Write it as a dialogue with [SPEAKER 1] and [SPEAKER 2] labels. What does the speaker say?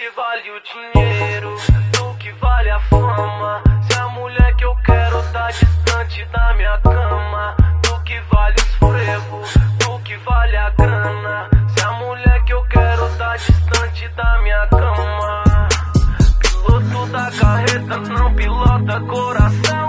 [SPEAKER 1] que vale o dinheiro, do que vale a fama. Se a mulher que eu quero tá distante da minha cama, do que vale os frevo, do que vale a grana. Se a mulher que eu quero tá distante da minha cama. Piloto da carreta não pilota coração.